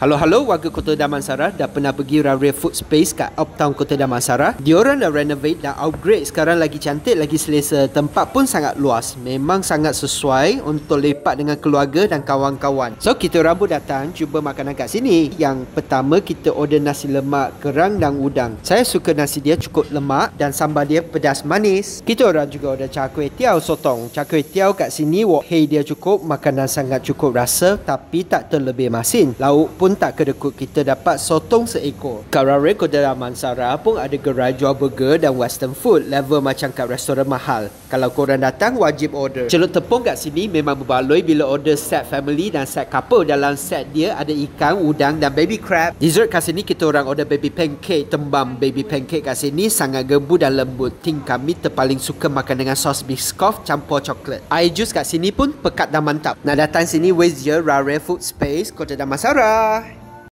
Halo warga Kota Damansara, dah pernah pergi Rare Food Space kat Uptown Kota Damansara. Diorang dah renovate, dah upgrade, sekarang lagi cantik, lagi selesa. Tempat pun sangat luas, memang sangat sesuai untuk lepak dengan keluarga dan kawan-kawan. So kita orang pun datang cuba makanan kat sini. Yang pertama kita order nasi lemak, kerang dan udang. Saya suka nasi dia cukup lemak dan sambal dia pedas manis. Kita orang juga order char kway teow sotong. Char kway teow kat sini wok hei dia cukup, makanan sangat cukup rasa tapi tak terlebih masin. Lauk pun tak kedekut, kita dapat sotong seekor. Kat Rare Kota Damansara pun ada gerai jual burger dan western food, level macam kat restoran mahal. Kalau korang datang wajib order. Celup tepung kat sini memang berbaloi bila order set family dan set couple. Dalam set dia ada ikan, udang dan baby crab. Dessert kat sini kita orang order baby pancake, tembam baby pancake kat sini sangat gebu dan lembut. Tim kami terpaling suka makan dengan sos Biscoff campur coklat. Air jus kat sini pun pekat dan mantap. Nak datang sini waste je Rare Food Space Kota Damansara.